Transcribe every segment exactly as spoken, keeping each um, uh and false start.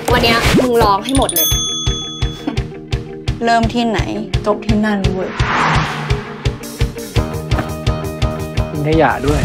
วันนี้มึงร้องให้หมดเลยเริ่มที่ไหนจบที่นั่นเว้ยทิ้งขยะด้วย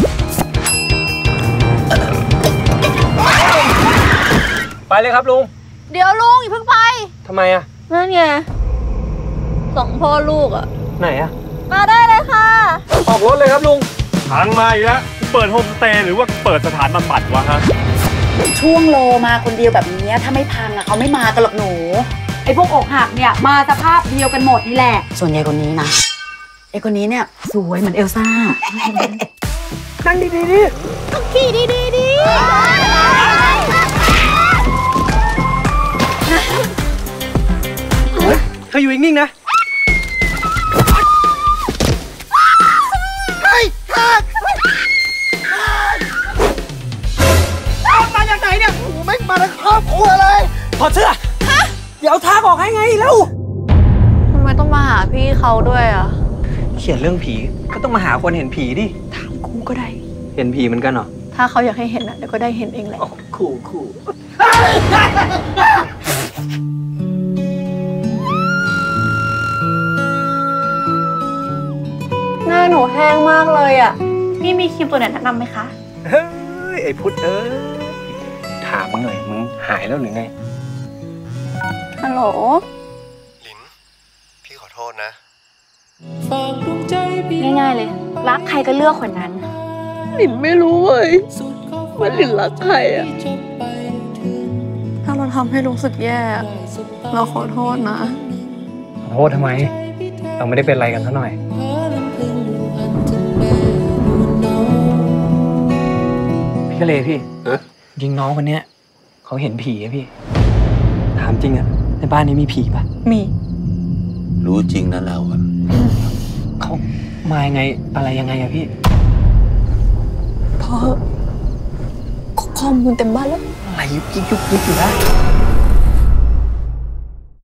ไปเลยครับลุงเดี๋ยวลุงอย่าเพิ่งไปทำไมอะนั่นไงสองพ่อลูกอะไหนอะมาได้เลยค่ะออกรถเลยครับลุงทางมาอีกแล้วเปิดโฮมสเตย์หรือว่าเปิดสถานบำบัดวะฮะช่วงโลมาคนเดียวแบบนี้ถ้าไม่พังอะเขาไม่มากันหรอกหนูไอ้พวกอกหักเนี่ยมาสภาพเดียวกันหมดนี่แหละส่วนใหญ่คนนี้นะไอ้คนนี้เนี่ยสวยเหมือนเอลซ่านั่งดีๆดิต้องขี่ดีๆดิเธออยู่นิ่งๆนะเฮ้ยทากมาจากไหนเนี่ยโอ้โหไม่มาทั้งครอบครัวเลยถอดเสื้อฮะเดี๋ยวทากออกให้ไงแล้วทำไมต้องมาหาพี่เขาด้วยอ่ะเขียนเรื่องผีก็ต้องมาหาคนเห็นผีดิถามกูก็ได้เห็นผีเหมือนกันเหรอถ้าเขาอยากให้เห็นอ่ะเดี๋ยวก็ได้เห็นเองแหละขู่ขู่หน้าหนูแห้งมากเลยอ่ะพี่มีครีมตัวไหนแนะนำไหมคะเฮ้ยไอ้พุทธเอ้ยถามมึงหน่อยมึงหายแล้วหรือไงฮัลโหลลินพี่ขอโทษนะง่ายๆเลยรักใครก็เลือกคนนั้นหลินไม่รู้เลยว่าหลินรักใครอ่ะถ้าเราทำให้รู้สึกแย่เราขอโทษนะขอโทษทำไมเราไม่ได้เป็นอะไรกันซะหน่อยพี่กะเลพี่ยิงน้องคนเนี้ยเขาเห็นผีอะพี่ถามจริงอะในบ้านนี้มีผีปะมีรู้จริงนะเราอะเขามายังไงอะไรยังไงอะพี่พอข้อมูลเต็มบ้านแล้วอะไรยุกยิกยุกยิกอยู่ได้